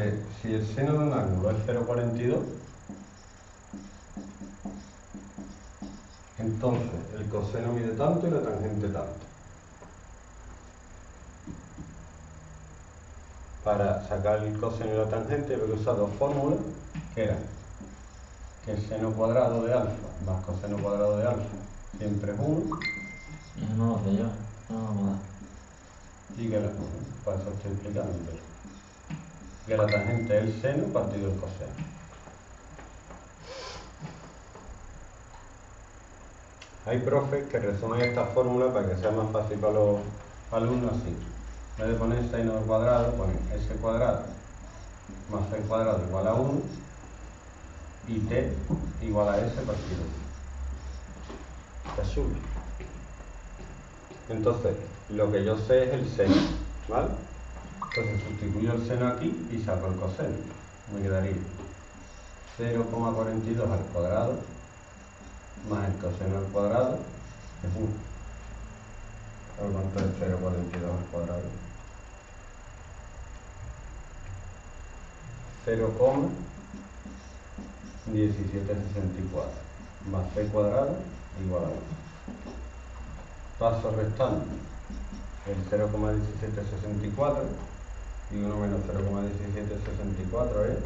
que si el seno de un ángulo es 0,42, entonces el coseno mide tanto y la tangente tanto. Para sacar el coseno y la tangente voy a usar dos fórmulas, que eran que el seno cuadrado de alfa más coseno cuadrado de alfa siempre es 1. Eso no lo sé yo, no me da. Y que para eso estoy explicando, que la tangente es el seno partido el coseno. Hay profes que resumen esta fórmula para que sea más fácil para los alumnos así. En vez de poner seno al cuadrado, ponen s cuadrado más c cuadrado igual a 1 y t igual a s partido azul. Entonces, lo que yo sé es el seno, ¿vale? Entonces sustituyo el seno aquí y saco el coseno. Me quedaría 0,42 al cuadrado más el coseno al cuadrado es 1. ¿Cuánto es 0,42 al cuadrado? 0,1764 más c cuadrado igual a 1. Paso restando el 0,1764 y 1 menos 0,1764 es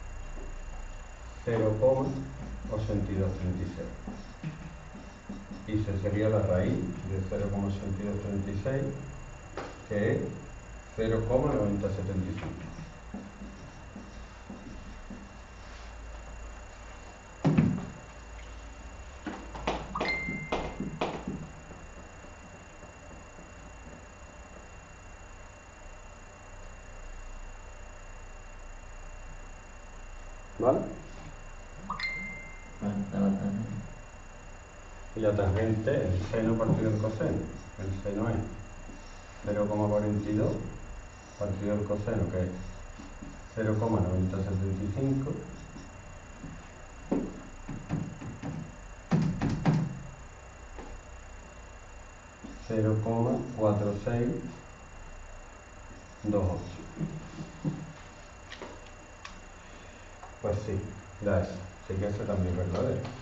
0,8236. Y se sería la raíz de 0,8236, que es 0,9075. ¿Vale? Bueno, de la tangente. Y la tangente, el seno partido del coseno. El seno es 0,42 partido del coseno, que es 0,9075, (0,4628). Pues sí, da eso. Así que eso también es verdadero.